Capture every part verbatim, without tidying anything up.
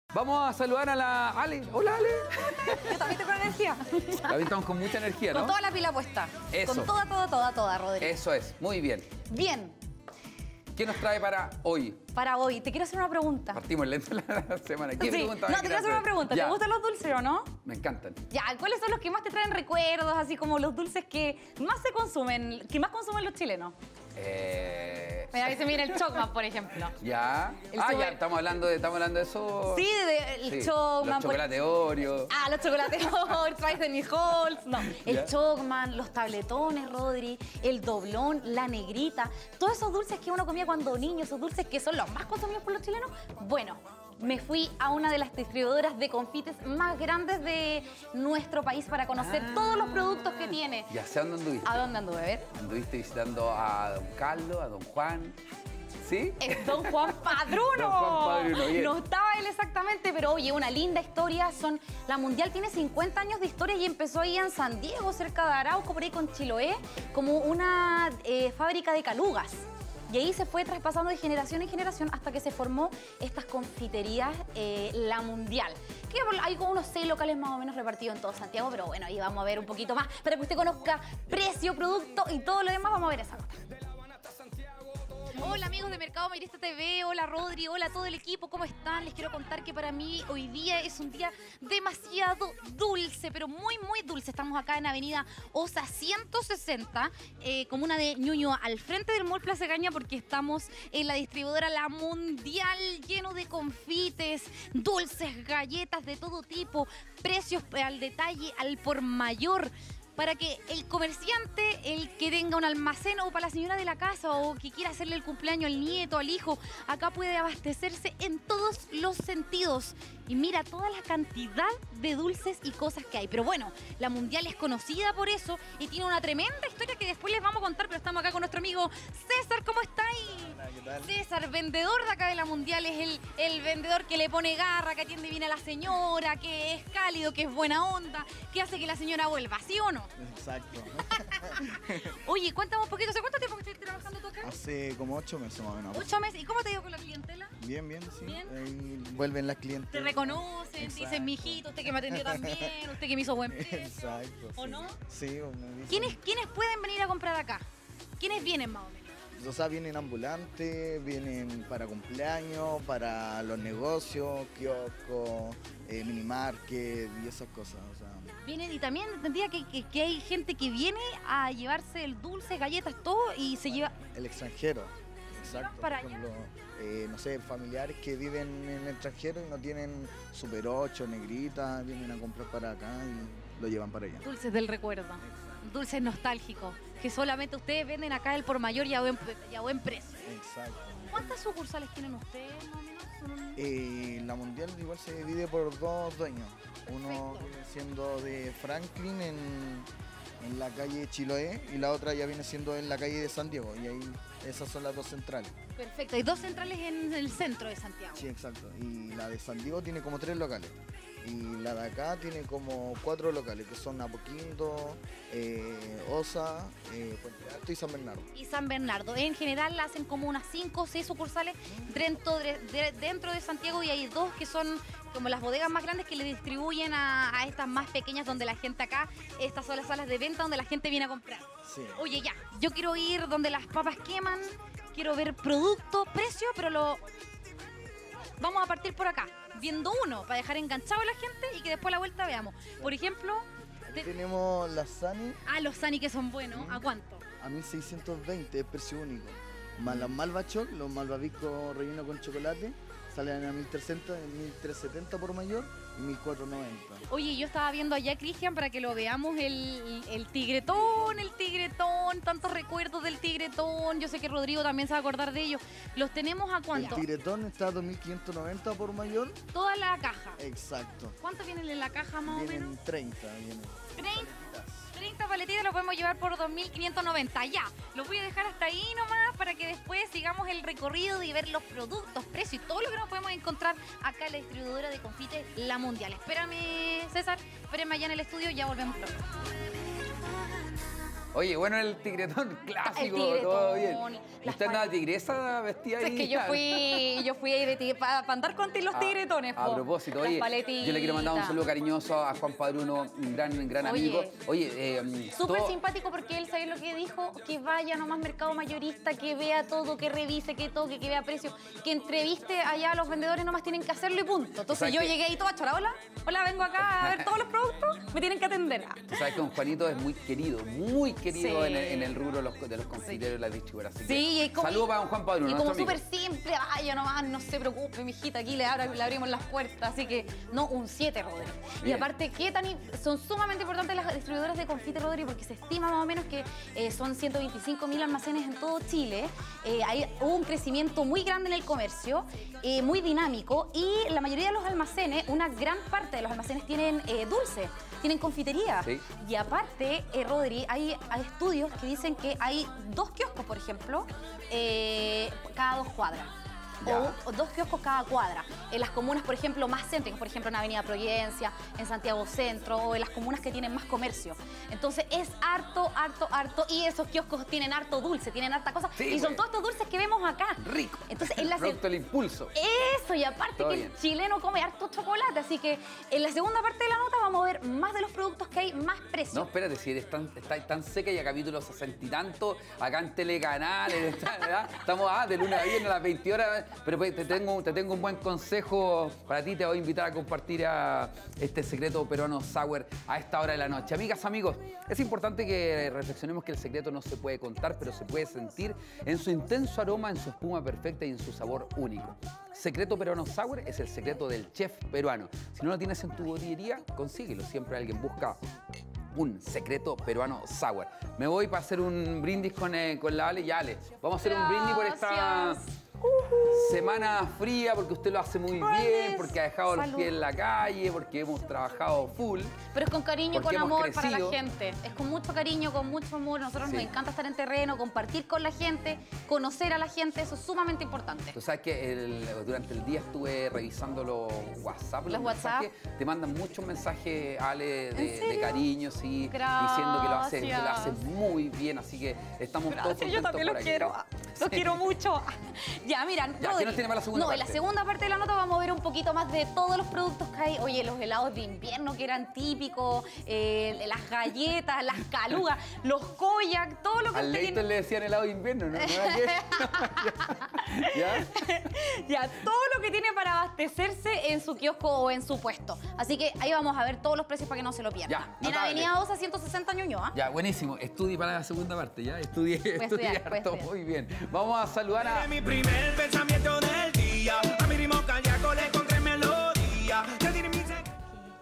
Vamos a saludar a la Ale. Hola, Ale. Yo también tengo energía. También estamos con mucha energía, ¿no? Con toda la pila puesta. Eso. Con toda, toda, toda, toda, Rodrigo. Eso es. Muy bien. Bien. ¿Qué nos trae para hoy? Para hoy, te quiero hacer una pregunta. Partimos lento la semana. ¿Qué Sí. pregunta No, me te quiero quieres hacer una pregunta. Ya. ¿Te gustan los dulces o no? Me encantan. Ya, ¿cuáles son los que más te traen recuerdos? Así como los dulces que más se consumen, que más consumen los chilenos. Eh... Mira, ahí se mira el Chocman, por ejemplo. Ya. El ah, super- ya, estamos hablando de, estamos hablando de eso. Sí, de, el Sí, Chocman. Los chocolates Oreo. Ah, los chocolates Oreo, Twice Halls. No, el Ya. Chocman, los tabletones, Rodri, el doblón, la negrita. Todos esos dulces que uno comía cuando niño, esos dulces que son los más consumidos por los chilenos. Bueno, me fui a una de las distribuidoras de confites más grandes de nuestro país para conocer Ah. todos los productos que tiene. Ya sé a dónde anduviste. ¿A dónde anduve? A ver. Anduviste visitando a don Carlos, a don Juan. ¿Sí? Es Don Juan Padruno. Don Juan Padruno, bien. No estaba él exactamente, pero oye, una linda historia. Son, la Mundial tiene cincuenta años de historia y empezó ahí en San Diego, cerca de Arauco, por ahí con Chiloé, como una eh, fábrica de calugas. Y ahí se fue traspasando de generación en generación hasta que se formó estas confiterías, eh, La Mundial. Que hay como unos seis locales más o menos repartidos en todo Santiago, pero bueno, ahí vamos a ver un poquito más para que usted conozca precio, producto y todo lo demás. Vamos a ver esa nota. Hola amigos de Mercado Mayorista T V, hola Rodri, hola a todo el equipo, ¿cómo están? Les quiero contar que para mí hoy día es un día demasiado dulce, pero muy muy dulce. Estamos acá en Avenida Osa ciento sesenta, eh, comuna de Ñuñoa, al frente del Mall Plaza Gaña, porque estamos en la distribuidora La Mundial, lleno de confites, dulces, galletas de todo tipo, precios al detalle, al por mayor, para que el comerciante, el que tenga un almacén o para la señora de la casa o que quiera hacerle el cumpleaños al nieto, al hijo, acá puede abastecerse en todos los sentidos. Y mira toda la cantidad de dulces y cosas que hay. Pero bueno, la Mundial es conocida por eso y tiene una tremenda historia que después les vamos a contar, pero estamos acá con nuestro amigo César, ¿cómo está ahí? Hola, ¿qué tal? César, vendedor de acá de la Mundial, es el, el vendedor que le pone garra, que atiende bien a la señora, que es cálido, que es buena onda, que hace que la señora vuelva, ¿sí o no? Exacto. Oye, cuéntame un poquito, ¿hace cuánto tiempo que estás trabajando tú acá? Hace como ocho meses más o menos. Ocho meses. ¿Y cómo te ha ido con la clientela? Bien, bien, sí. Bien. Ahí vuelven las clientes. Te reconocen, te dicen, Exacto. mijito, usted que me atendió tan bien, usted que me hizo buen precio. Exacto. ¿O sí. no? Sí, me dicen- ¿Quiénes, ¿Quiénes pueden venir a comprar acá? ¿Quiénes vienen más o menos? O sea, vienen ambulantes, vienen para cumpleaños, para los negocios, kioscos, eh, minimarket y esas cosas. O sea, Vienen y también entendía que, que, que hay gente que viene a llevarse el dulce, galletas, todo y se lleva... el extranjero. Exacto. para Por allá. ejemplo, eh, no sé, familiares que viven en el extranjero y no tienen Super ocho, negrita, vienen a comprar para acá y lo llevan para allá. Dulces del recuerdo, dulces nostálgicos, que solamente ustedes venden acá el por mayor y a buen, y a buen precio. Exacto. ¿Cuántas sucursales tienen ustedes más o menos? ¿Son un- Eh, la Mundial igual se divide por dos dueños. Uno Perfecto. viene siendo de Franklin en, en la calle Chiloé y la otra ya viene siendo en la calle de San Diego. Y ahí esas son las dos centrales. Perfecto, hay dos centrales en el centro de Santiago. Sí, exacto. Y la de San Diego tiene como tres locales. Y la de acá tiene como cuatro locales, que son Apoquindo, eh, Osa, eh, Puente Alto y San Bernardo. Y San Bernardo. En general hacen como unas cinco o seis sucursales dentro de, de- dentro de Santiago y hay dos que son como las bodegas más grandes que le distribuyen a, a estas más pequeñas donde la gente acá, estas son las salas de venta donde la gente viene a comprar. Sí. Oye, ya, yo quiero ir donde las papas queman, quiero ver producto, precio, pero lo... Vamos a partir por acá, viendo uno, para dejar enganchado a la gente y que después a la vuelta veamos. Por ejemplo, te- Tenemos la Sani ah, los Sani que son buenos, ¿a cuánto? a mil seiscientos veinte, es precio único. Más los Malvachoc, los malvaviscos rellenos con chocolate, salen a mil trescientos, mil trescientos setenta por mayor y mil cuatrocientos noventa. Oye, yo estaba viendo allá, Cristian, para que lo veamos, el, el tigretón, el tigretón, tantos recuerdos del tigretón. Yo sé que Rodrigo también se va a acordar de ellos. ¿Los tenemos a cuánto? El tigretón está a dos mil quinientos noventa por mayor. Toda la caja. Exacto. ¿Cuánto vienen en la caja más o menos? Vienen treinta, vienen. treinta, treinta paletitas lo podemos llevar por dos mil quinientos noventa. Ya, los voy a dejar hasta ahí nomás para que después sigamos el recorrido y ver los productos, precios y todo lo que nos podemos encontrar acá en la distribuidora de confites La Mundial. Espérame, César, espérame allá en el estudio, ya volvemos pronto. Oye, bueno, el tigretón clásico, El tigretón, todo bien. ¿Y las usted andaba pal- tigresa vestida ahí? Es que yo fui, yo fui ahí de tigre, para andar con los A- tigretones. A, po. propósito, Las oye, paletitas. yo le quiero mandar un saludo cariñoso a Juan Padruno, un gran, gran Oye. amigo. Oye, eh, Súper todo- simpático porque él, ¿sabes lo que dijo? Que vaya nomás mercado mayorista, que vea todo, que revise, que toque, que vea precio, que entreviste allá a los vendedores, nomás tienen que hacerlo y punto. Entonces ¿Sabes yo qué? llegué ahí toda chora, hola, hola, vengo acá a ver todos los productos, me tienen que atender. Tú sabes que don Juanito es muy querido, muy querido Sí. en, el, en el rubro de los, de los confiteros y las distribuidoras. Así que Sí, y como, saludos para don Juan Padruno, y como nuestro súper amigo. simple, vaya nomás, no se preocupe, mijita, aquí le, abra- le abrimos las puertas. Así que, no, un siete, Rodri. Y Bien. aparte, ¿qué tan, im- son sumamente importantes las distribuidoras de confite, Rodri? Porque se estima más o menos que eh, son ciento veinticinco mil almacenes en todo Chile. Eh, hay, hubo un crecimiento muy grande en el comercio, eh, muy dinámico, y la mayoría de los almacenes, una gran parte de los almacenes tienen eh, dulce, tienen confitería. Sí. Y aparte, eh, Rodri, hay, hay estudios que dicen que hay dos kioscos, por ejemplo, eh, cada dos cuadras. Ya. O, o dos kioscos cada cuadra. En las comunas, por ejemplo, más céntricas, por ejemplo, en Avenida Providencia, en Santiago Centro, o en las comunas que tienen más comercio. Entonces es harto, harto, harto. Y esos kioscos tienen harto dulce, tienen harta cosa. Sí, y son pues. todos estos dulces que vemos acá. Rico. Entonces, en la se- Producto del impulso. Eso, y aparte Todo que bien. el chileno come harto chocolate. Así que en la segunda parte de la nota vamos a ver más de los productos que hay, más precios. No, espérate, si eres tan, estás tan seca y a capítulo sesenta y tanto, acá en Telecanal, en esta- ¿verdad? Estamos ah, de lunes a viernes a las veinte horas, pero pues, te tengo, te tengo un buen consejo para ti, te voy a invitar a compartir a este secreto peruano sour a esta hora de la noche. Amigas, amigos, es importante que reflexionemos que el secreto no se puede contar, pero se puede sentir en su intenso aroma, en su espuma perfecta y en su sabor único. Secreto peruano sour es el secreto del chef peruano. Si no lo tienes en tu botillería, consíguelo. Siempre alguien busca un secreto peruano sour. Me voy para hacer un brindis con, eh, con la Ale y Ale. Vamos a hacer un brindis por esta Gracias. semana fría, porque usted lo hace muy bien, Brindis. porque ha dejado los Salud. pies en la calle, porque hemos trabajado full. Pero es con cariño y Porque con hemos amor para la crecido. gente. Es con mucho cariño, con mucho amor. Nosotros Sí. nos encanta estar en terreno, compartir con la gente, conocer a la gente. Eso es sumamente importante. Tú sabes que el- durante el día estuve revisando los WhatsApp. Los WhatsApp. mensajes. Te mandan muchos mensajes, Ale, ¿En de, de serio? cariño, sí, diciendo que lo haces, que lo Gracias. haces muy bien. Así que estamos todos Gracias, yo contentos también por los aquí. quiero. Los Sí. quiero mucho. Ya, mira, ¿qué Rodri, nos tiene para la segunda No, en la parte? segunda parte de la nota vamos a ver un poquito más de todos los productos que hay. Oye, los helados de invierno que eran típicos, eh, las galletas, las calugas, los koyak, todo lo que Al usted Leighton tiene. le decían helado de invierno, ¿no? ¿No era que? ¿Ya? Ya, todo lo que tiene para abastecerse en su kiosco o en su puesto. Así que ahí vamos a ver todos los precios para que no se lo pierdan. Ya, en notable. Avenida Osa, ciento sesenta Ñuñoa. Ya, buenísimo. Estudie para la segunda parte, ¿ya? Estudie, estudiar, estudie voy a harto. estudiar. Muy bien. Vamos a saludar a... Mi primer pensamiento del día, a mi ritmo cardíaco le encontré melodía. Ya tiene mi secreto.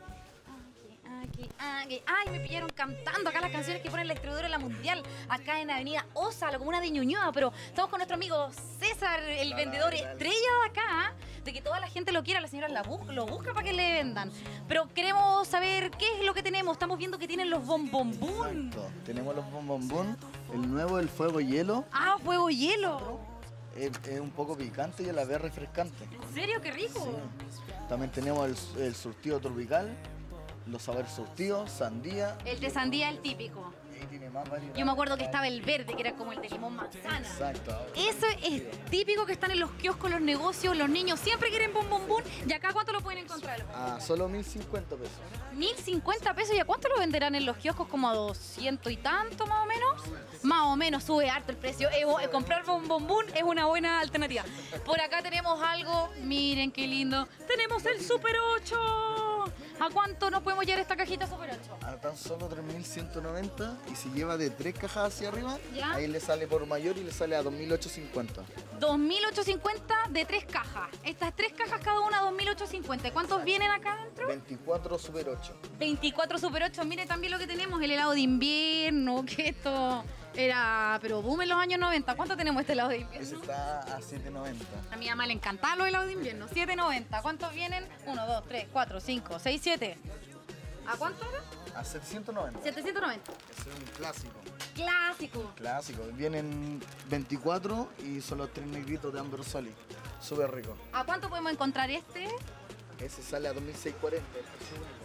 Aquí, aquí. Ay, me pillaron cantando acá las canciones que pone la distribuidora de la Mundial, acá en Avenida Osa, la comuna de Ñuñoa. Pero estamos con nuestro amigo César, el vendedor estrella de acá, de que toda la gente lo quiera, la señora la bus- lo busca para que le vendan. Pero queremos saber qué es lo que tenemos. Estamos viendo que tienen los bombombún. Exacto. Tenemos los bombombón, el nuevo, el fuego hielo. Ah, fuego hielo. Es, es un poco picante y a la vez refrescante. ¿En serio? ¡Qué rico! Sí. También tenemos el, el surtido tropical, los sabores surtidos, sandía. El de sandía, el típico. Y tiene más variedad. Yo me acuerdo que estaba el verde, que era como el de limón manzana. Exacto. Eso es típico que están en los kioscos, los negocios, los niños siempre quieren bombombún. ¿Y acá cuánto lo pueden encontrar? A solo mil cincuenta pesos. mil cincuenta pesos. ¿Y a cuánto lo venderán en los kioscos? ¿Como a doscientos y tanto más o menos? Más o menos, sube harto el precio. Eh, bo- eh, comprar bombombún es una buena alternativa. Por acá tenemos algo, miren qué lindo. Tenemos el Super ocho. ¿A cuánto nos podemos llevar esta cajita Super ocho? A tan solo tres mil ciento noventa y si lleva de tres cajas hacia arriba, ¿Ya? ahí le sale por mayor y le sale a dos mil ochocientos cincuenta. dos mil ochocientos cincuenta de tres cajas. Estas tres cajas cada una dos mil ochocientos cincuenta. ¿Y cuántos vienen acá adentro? veinticuatro Super ocho. veinticuatro Super ocho. Mire también lo que tenemos, el helado de invierno, que esto era, pero boom en los años noventa. ¿Cuánto tenemos este helado de Ese invierno? está a siete noventa. A mi mamá le encantaban los helados de invierno. siete noventa. ¿Cuántos vienen? uno, dos, tres, cuatro, cinco, seis, siete. ¿A cuánto era? A setecientos noventa. setecientos noventa. Ese es un clásico. Clásico. Clásico. Vienen veinticuatro y son los tres negritos de Amber Solid. Súper rico. ¿A cuánto podemos encontrar este? Ese sale a dos mil seiscientos cuarenta. el precio único.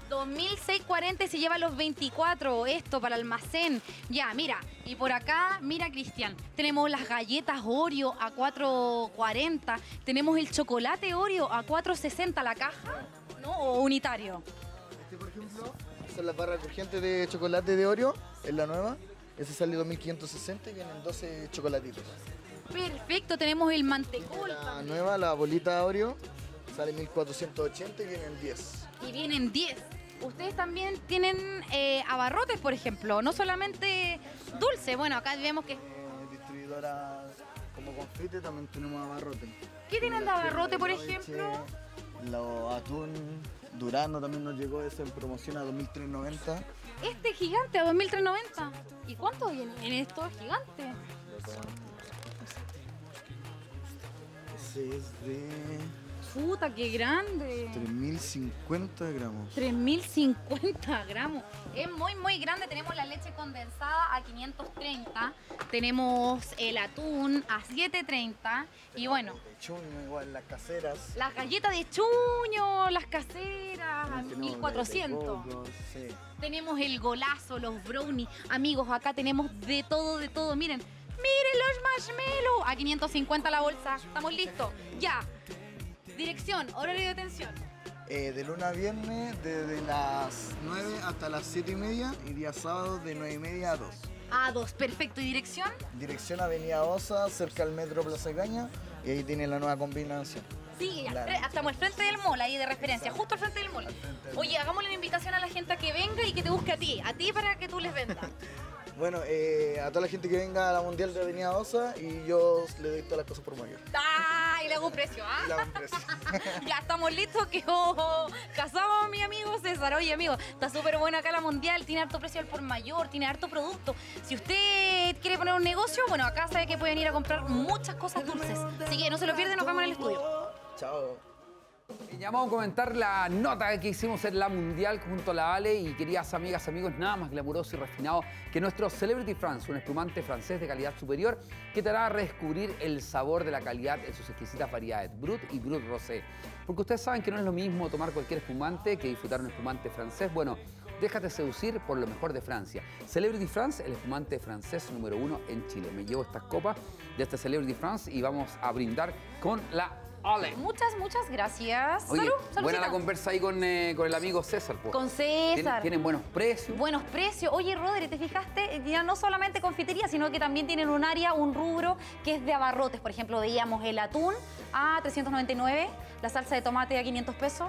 dos mil seiscientos cuarenta y se lleva los veinticuatro. Esto para almacén. Ya, mira. Y por acá, mira, Cristian. Tenemos las galletas Oreo a cuatro cuarenta. Tenemos el chocolate Oreo a cuatro sesenta la caja. ¿No? O unitario. Este, por ejemplo, son las barras crujientes de chocolate de Oreo. Es la nueva. Ese sale dos mil quinientos sesenta y vienen doce chocolatitos. Perfecto. Tenemos el mantecol. La nueva, la bolita Oreo, sale mil cuatrocientos ochenta y vienen diez. Y vienen diez. Ustedes también tienen eh, abarrotes, por ejemplo, no solamente dulce. Bueno, acá vemos que... Eh, distribuidora como confite también tenemos abarrote. ¿Qué tienen de abarrote, por Leche, ejemplo? Los atún, Durano también nos llegó ese en promoción a dos mil trescientos noventa. Este es gigante a dos mil trescientos noventa. ¿Y cuánto viene en esto? Es gigante. Ese es de Puta, qué grande. tres mil cincuenta gramos. tres mil cincuenta gramos. Es muy, muy grande. Tenemos la leche condensada a quinientos treinta. Tenemos el atún a setecientos treinta. Y bueno, De chuño, igual las caseras. las galletas de chuño, las caseras a También tenemos mil cuatrocientos. de coco, sí. Tenemos el golazo, los brownies. Amigos, acá tenemos de todo, de todo. Miren, miren los marshmallows. A quinientos cincuenta la bolsa. ¿Estamos listos? Ya. Dirección, horario de atención. Eh, de lunes a viernes, desde las nueve hasta las siete y media y día sábado de nueve y media a dos. A dos, perfecto. ¿Y dirección? Dirección Avenida Osa, cerca al Metro Plaza Caña, y ahí tiene la nueva combinación. Sí, Claro. al fre- estamos al frente del mall, ahí de referencia, justo al frente del mall. frente del Oye, hagámosle una invitación a la gente a que venga y que te busque a ti, a ti para que tú les vendas. Bueno, eh, a toda la gente que venga a la Mundial de Avenida Osa y yo le doy todas las cosas por mayor. ¡Ah! Y le hago un precio, ¿ah? Y la hago un precio. Ya estamos listos que oh, casamos a mi amigo César. Oye, amigo, está súper buena acá la Mundial, tiene harto precio al por mayor, tiene harto producto. Si usted quiere poner un negocio, bueno, acá sabe que pueden ir a comprar muchas cosas dulces. Así que no se lo pierdan, nos vemos en el estudio. Chao. Y llamamos a comentar la nota que hicimos en la Mundial junto a la Ale y queridas amigas, amigos, nada más glamuroso y refinado que nuestro Celebrity France, un espumante francés de calidad superior que te hará redescubrir el sabor de la calidad en sus exquisitas variedades, Brut y Brut Rosé. Porque ustedes saben que no es lo mismo tomar cualquier espumante que disfrutar un espumante francés. Bueno, déjate seducir por lo mejor de Francia. Celebrity France, el espumante francés número uno en Chile. Me llevo estas copas de este Celebrity France y vamos a brindar con la Ale. Muchas, muchas gracias. Oye, Salud, buena saludcita. la conversa ahí con, eh, con el amigo César. po. Con Tienen, César. tienen buenos precios. Buenos precios. Oye, Rodri, ¿te fijaste? Ya no solamente confitería, sino que también tienen un área, un rubro que es de abarrotes. Por ejemplo, veíamos el atún a trescientos noventa y nueve, la salsa de tomate a quinientos pesos,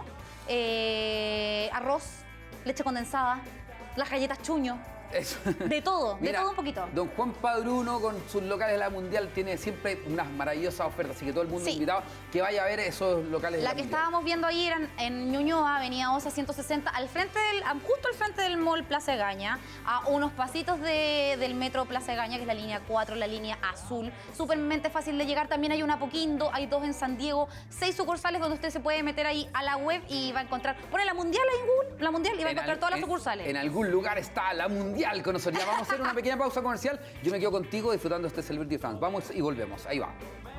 eh, arroz, leche condensada, las galletas chuño. Eso. De todo, de Mira, todo un poquito. Don Juan Padruno con sus locales de la Mundial tiene siempre unas maravillosas ofertas, así que todo el mundo Sí. invitado que vaya a ver esos locales de la La que Mundial. estábamos viendo ahí eran en Ñuñoa, Avenida Osa ciento sesenta, al frente del, a- justo al frente del Mall Plaza Egaña, a unos pasitos de- del Metro Plaza Egaña, que es la línea cuatro, la línea azul. Súpermente fácil de llegar. También hay una Apoquindo, hay dos en San Diego, seis sucursales donde usted se puede meter ahí a la web y va a encontrar. Pone la Mundial ahí en Google, la Mundial, y va a En encontrar al- todas las en- sucursales. En algún lugar está la Mundial con nosotros. Ya vamos a hacer una pequeña pausa comercial. Yo me quedo contigo disfrutando este Celebrity France. Vamos y volvemos. Ahí va.